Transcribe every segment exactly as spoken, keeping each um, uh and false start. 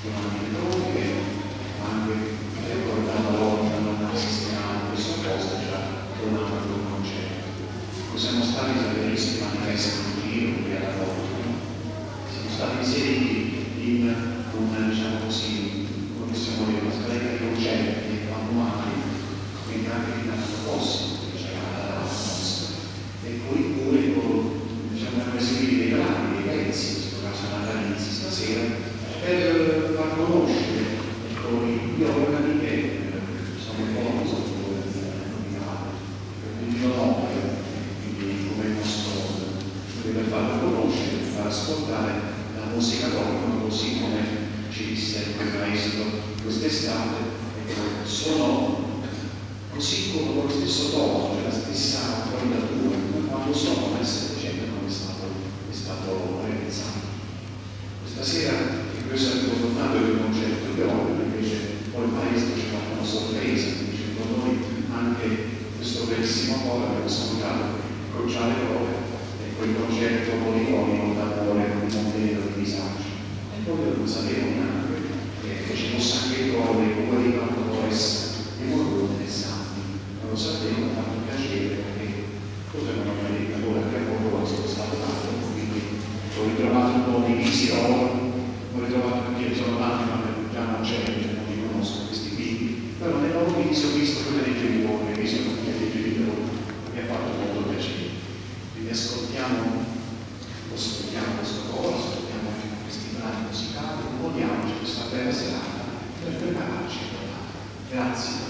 Giovanni Leone, ma anche ricordando l'opera non sistemato questo posto già donato con concerto. Siamo stati davvero manifesti in giro qui alla volta, siamo stati inseriti in una, diciamo così, come possiamo dire, una scaletta di concerti annuali, quindi anche di l'anno prossimo, che c'è la nostra. E poi pure con, diciamo, una eseguire dei brani, dei pezzi, in questo caso natalizi stasera, per far conoscere, ecco, gli organi che sono un po' cosa nominati, quindi non ho, quindi come il nostro, per farlo conoscere, per far ascoltare la musica d'opera, così come ci disse il maestro quest'estate, ecco, sono così come con lo stesso tono, cioè la stessa qualitatura, quando sono nel Settecento non è stato, è stato realizzato. Questa sera, che questo è ritornato il concerto di opera, invece poi il maestro ci ha fatto una sorpresa, dice con noi anche questo bellissimo coro abbiamo ascoltato, Crociale Prove, e quel concerto polifonico d'amore con il modello di disagio. E poi non sapevo neanche che ci fosse anche il coro dei cuori di quanto può essere di molto interessanti. Non lo sapevo, mi ha fatto piacere perché cosa non ho mai detto ancora che a poco sono stato dato, quindi ho ritrovato un po' di visione, ho ritrovato anche sono tanti, ma già non c'è, non li conosco questi figli, però nel loro viso ho visto quelle dei genitori, ho visto quelle dei genitori, mi ha fatto molto piacere. Quindi ascoltiamo, ascoltiamo questo coro, ascoltiamo questi brani musicali, godiamoci questa bella serata per prepararci a parlare. Grazie.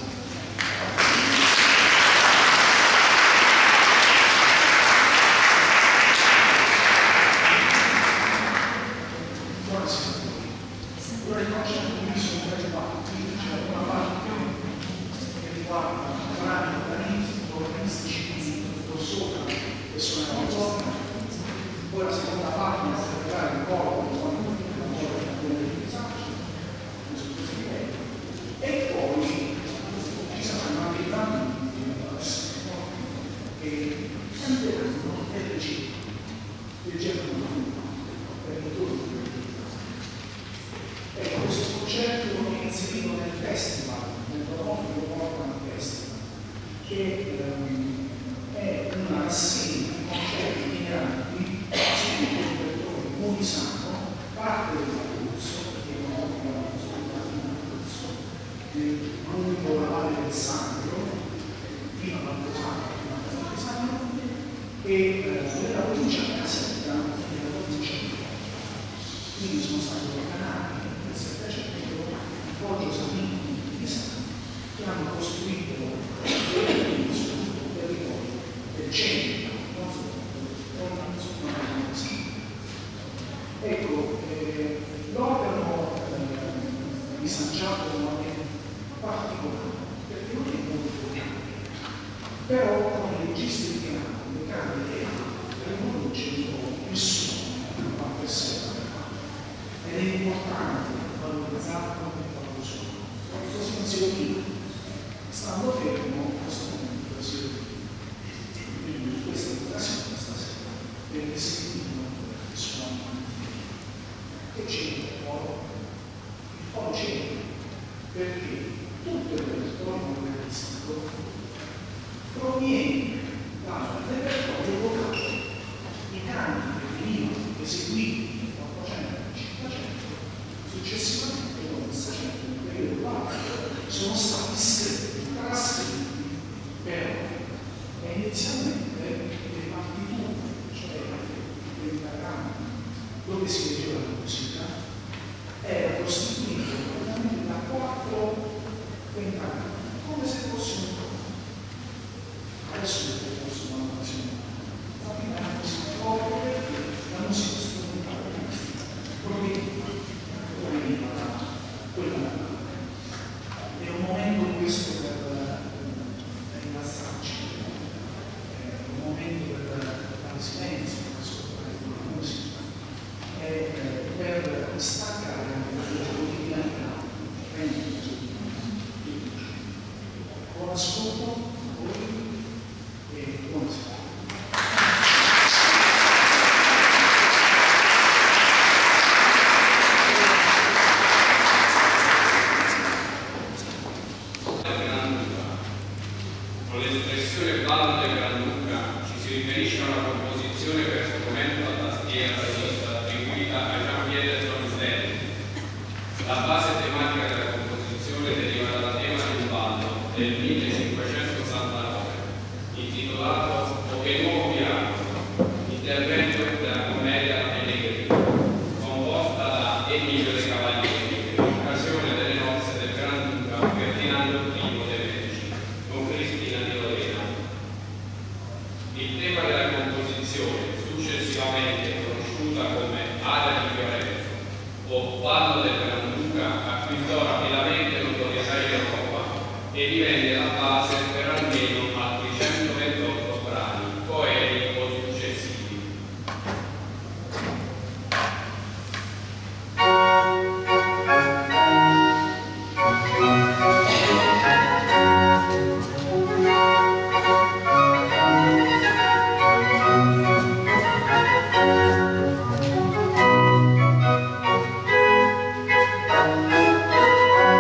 Poi la seconda parte è preparare il corpo e poi ci saranno anche i bambini che canteranno e recitano leggeranno per il turno. Ecco, questo concerto è inserito nel festival, nel prodotto che porta al festival, che um, è una rassegna di concerti itineranti su tutto il territorio molisano, parte dell'Abruzzo, perché è un'opera costruita in Abruzzo, lungo la valle del Sangro, fino all'Altosano, fino all'Altosano, e eh, nella provincia di Caserta, nella provincia di Roma. Quindi sono stati organati nel Settecento Poggio Samini di Pisano, che hanno costruito su tutto il territorio del centro, non soltanto. Ecco, eh, l'opera eh, di San Giacomo non è particolare, perché non è molto grande, però con i registri che ha, le carte che ha, riconosce un po' il suono che fa per sé, ed è importante valorizzarlo e farlo suono. Così non si lo dico, stando fermo, questo momento si lo dico. Quindi questa è l'occasione stasera per sentire il suono. Che c'entra il coro? Il coro c'entra perché tutto il repertorio organistico proviene dal repertorio vocale. I canti che venivano eseguiti nel quattrocento e nel cinquecento, successivamente nel seicento, nel periodo classico, sono stati scritti, trascritti, però e inizialmente le partiture, cioè le diagrammi dove si leggeva la musica, era costituito praticamente da quattro pentagrammi, come se fosse un coro. Adesso vi posso una notazione. Infatti la musica proprio perché la musica strumentale proveniva, proveniva da quella. È un momento questo per rilassarci, è un momento per fare silenzio, per ascoltare la musica, e per staccare anche la La base tematica della composizione deriva dal tema di un ballo del millecinquecentosessantanove, intitolato O che nuovo piano, intervento della commedia Allegri, composta da Emilio De Cavalieri in occasione delle nozze del Granduca Ferdinando I dei Medici con Cristina di Lorena. Il tema della composizione, successivamente conosciuta come Aria di Fiorenzo o Ballo del Granduca, acquistò rapidamente notorietà in Europa e divenne la base per almeno altri centoventotto brani, poemi o successivi. Thank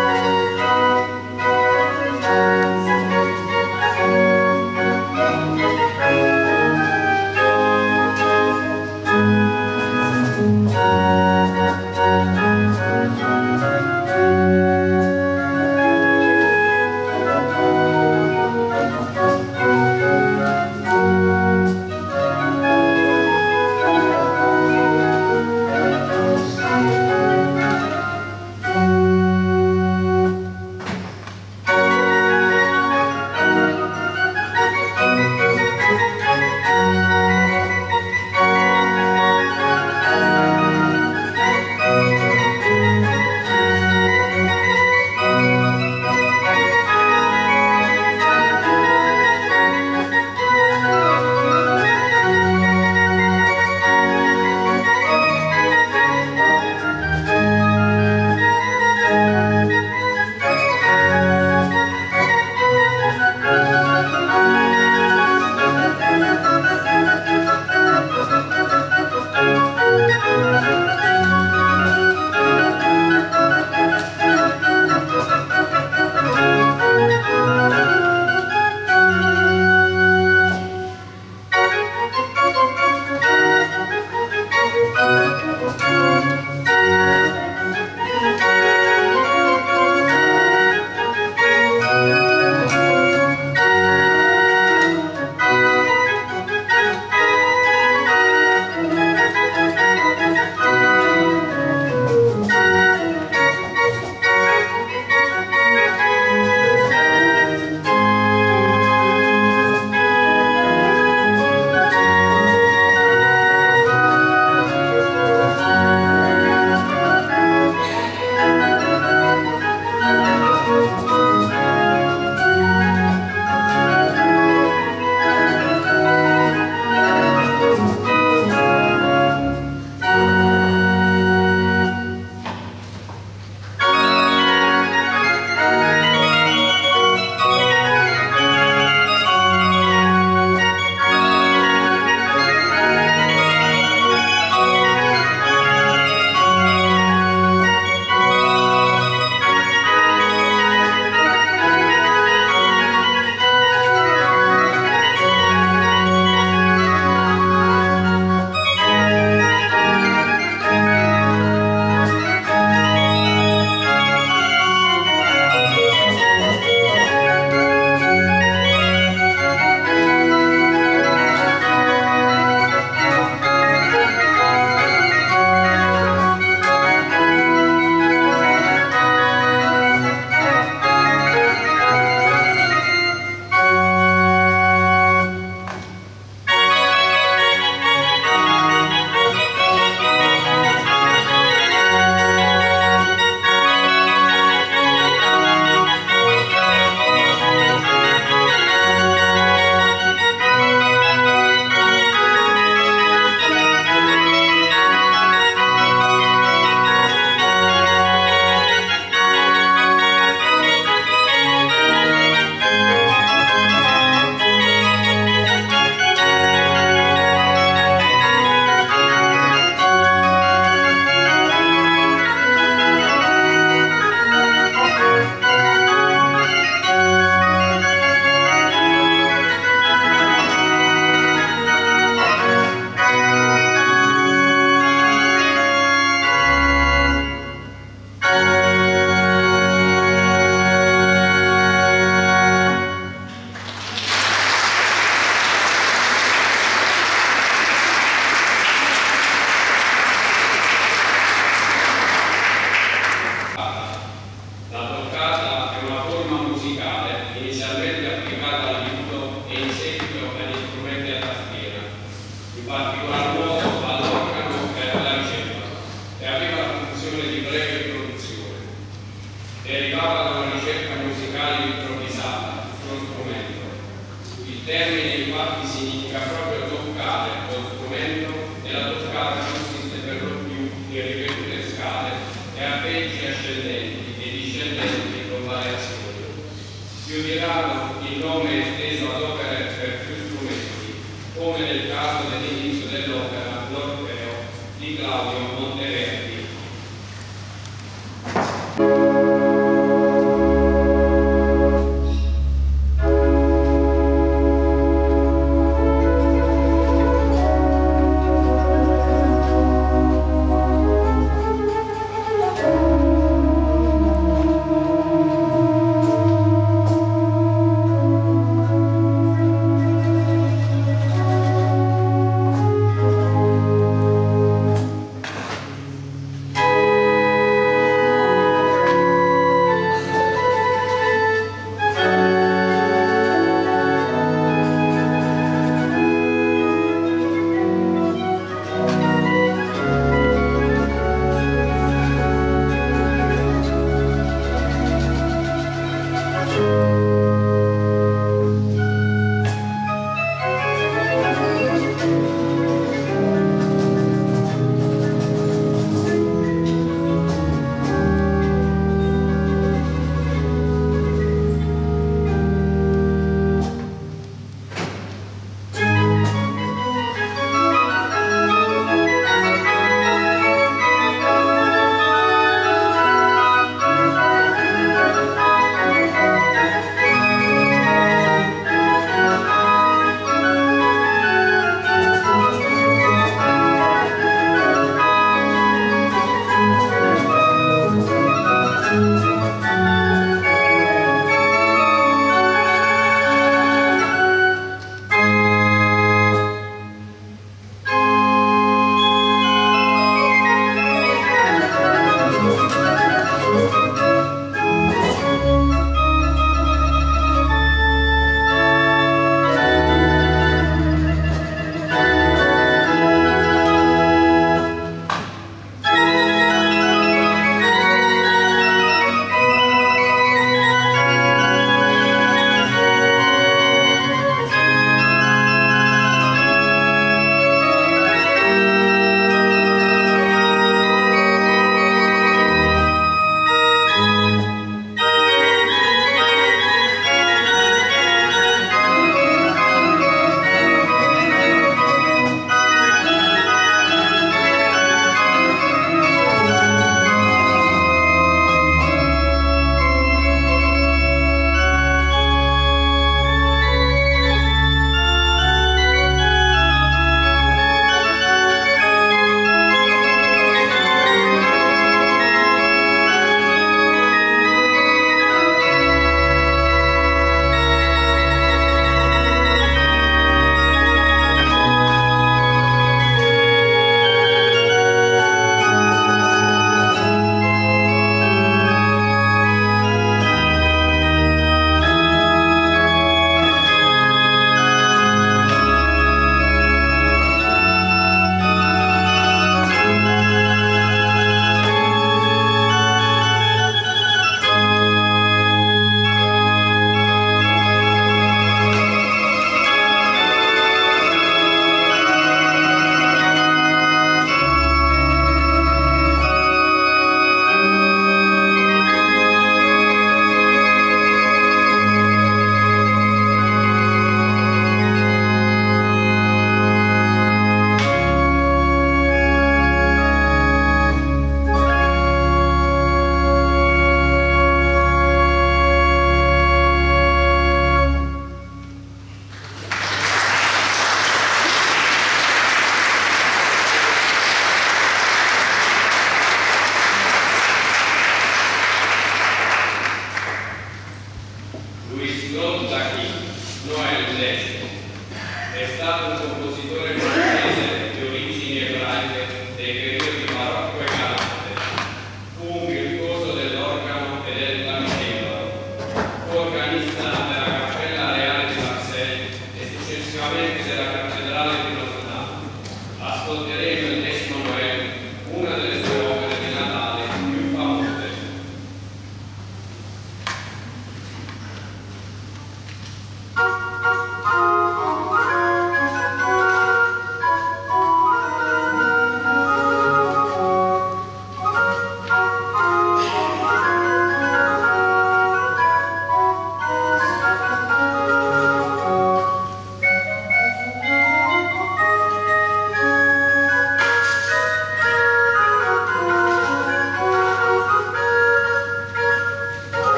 edifici ascendenti e discendenti con variazioni. Più di raro il nome è esteso ad opere per più strumenti, come nel caso dell'inizio dell'opera L'Orfeo di Claudio Monteverdi.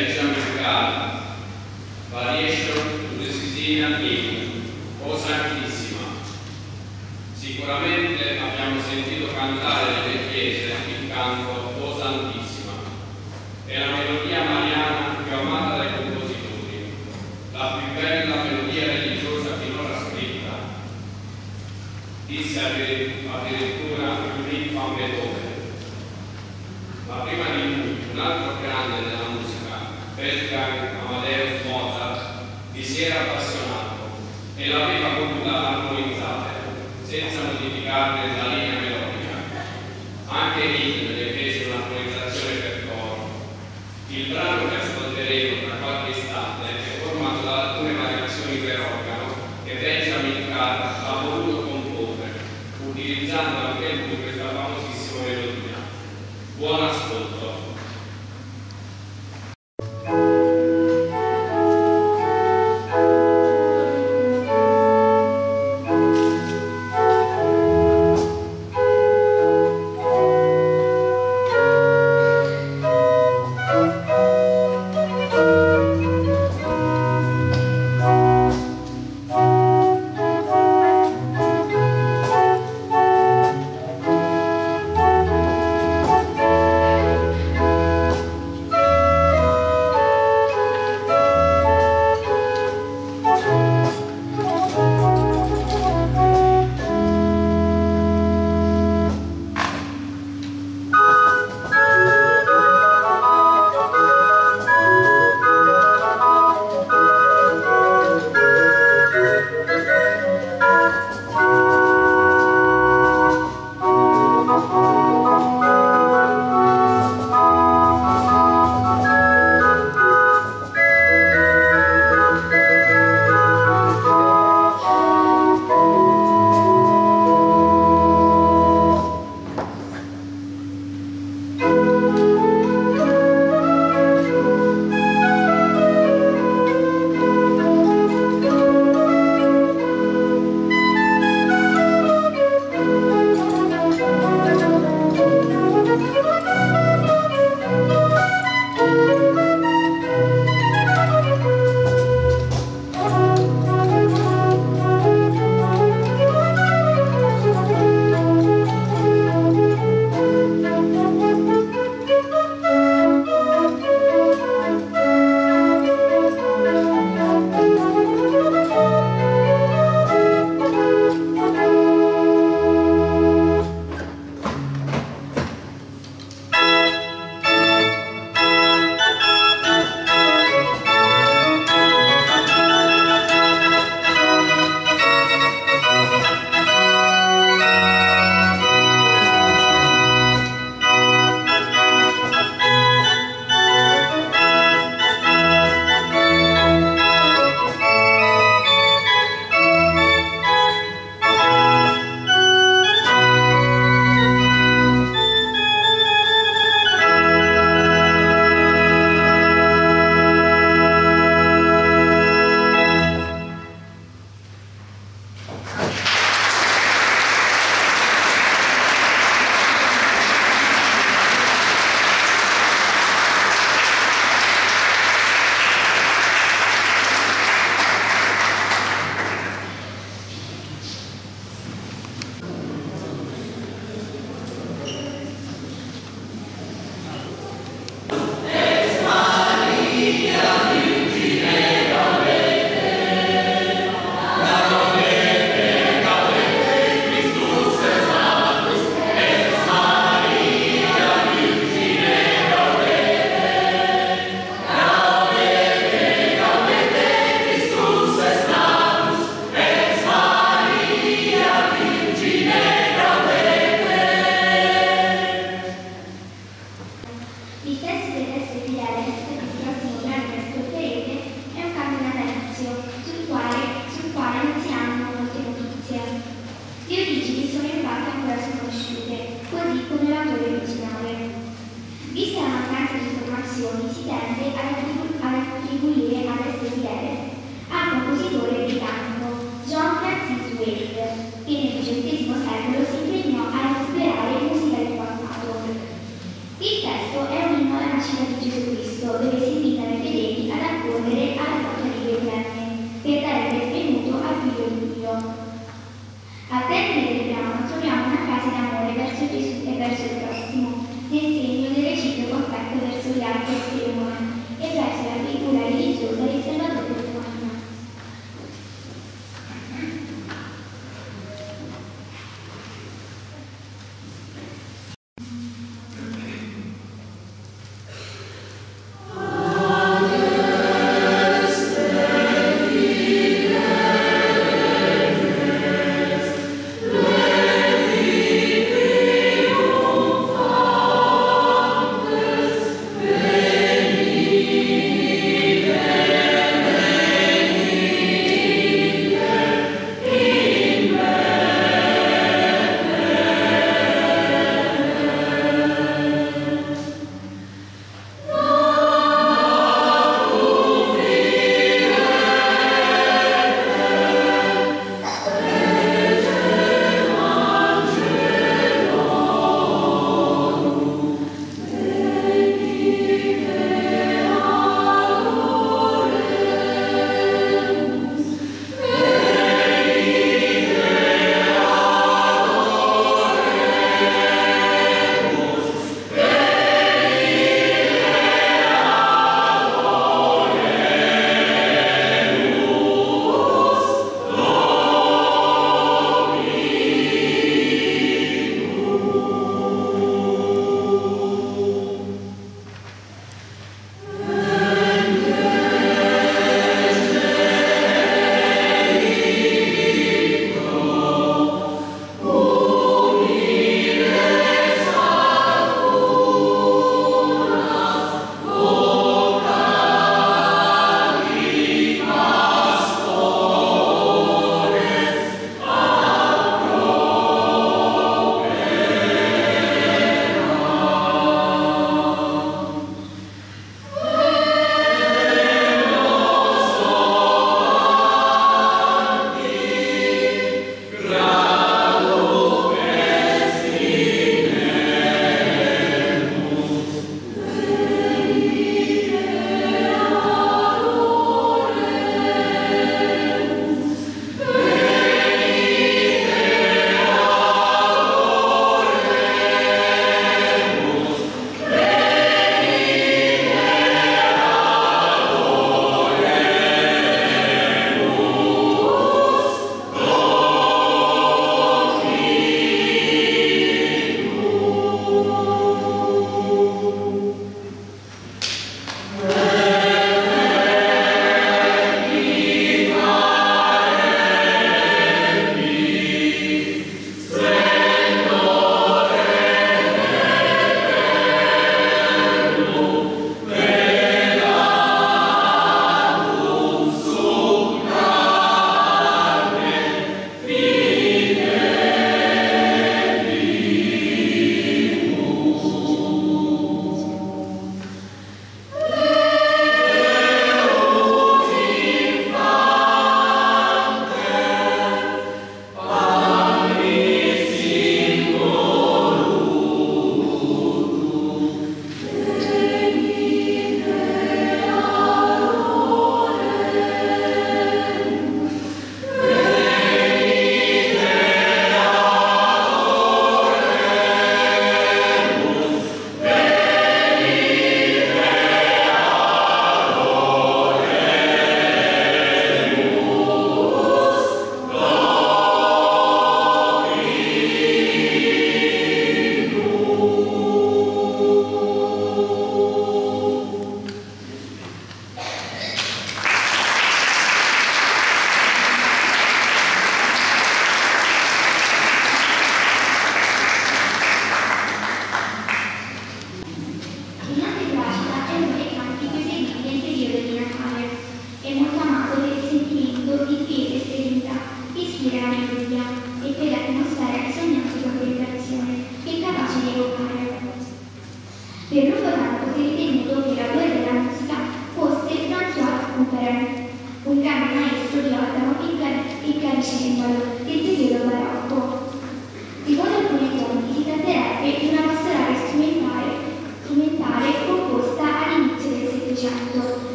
Benjamin Card, Variation to the Sicilian Hymn, O Santissima. Sicuramente abbiamo sentito cantare nelle chiese il canto O Santissima. È la melodia mariana più amata dai compositori, la più bella melodia religiosa finora scritta, disse addirittura Philippe van Beethoven. Ma prima di lui, un altro grande della musica, Wolfgang Amadeus Mozart, vi si era appassionato e l'aveva voluta armonizzare, senza modificarne la linea melodica. Anche Hitler ne fece un'armonizzazione per coro. Il brano che ascolteremo tra qualche istante è formato da alcune variazioni per organo che Benjamin Card ha voluto comporre, utilizzando anche lui questa famosissima melodia. Buon ascolto. Thank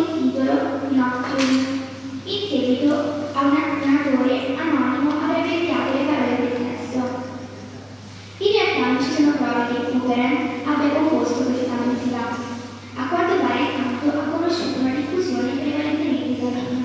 il titolo Nocturne. In seguito a un donatore anonimo avrebbe inviato le parole del testo. In realtà non ci sono prove che Kugeren abbia composto questa musica. A quanto pare il canto ha conosciuto una diffusione prevalentemente italiana.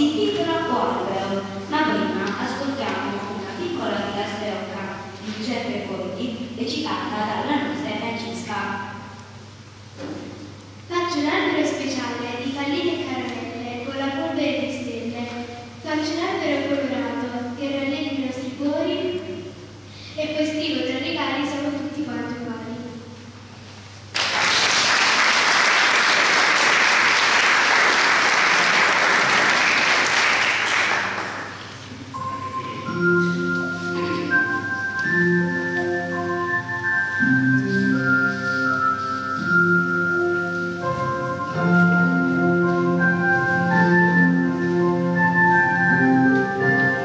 intitola O Albero, ma prima ascoltiamo una piccola filastrocca di Giuseppe Conti recitata dalla nostra Francesca. Faccio un albero speciale di palline e caramelle con la polvere di stelle. Faccio un albero colorato che rallegri i nostri cuori e poi scrivo tra i regali siamo tutti quanti uguali. Thank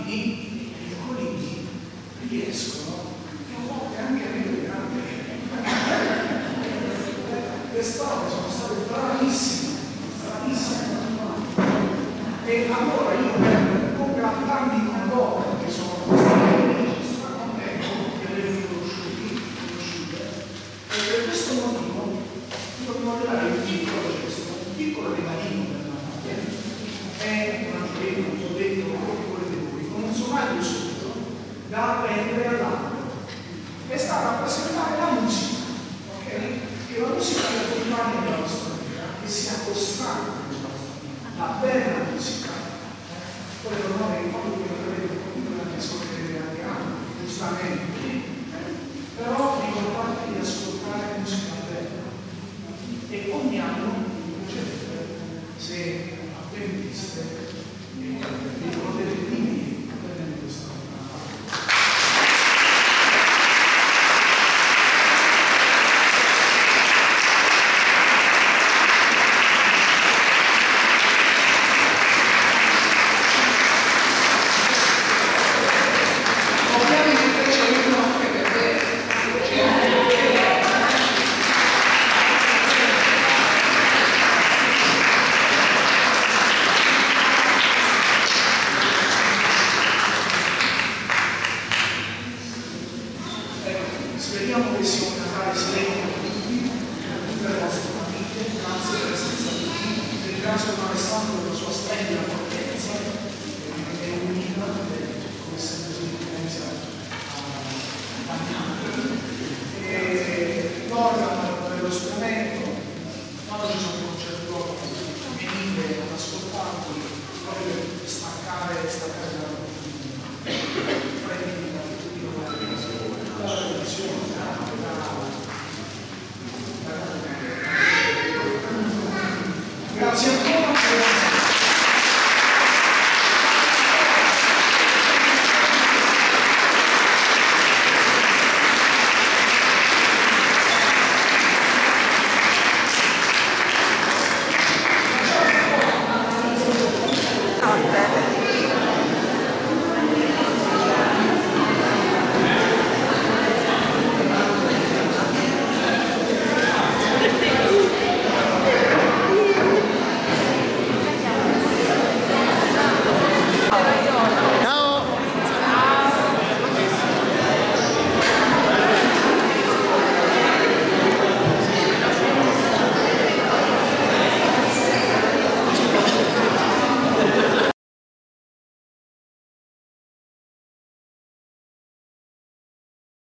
i piccolini riescono a volte anche a ridere grande. Quest'anno sono state bravissime, bravissime. E allora io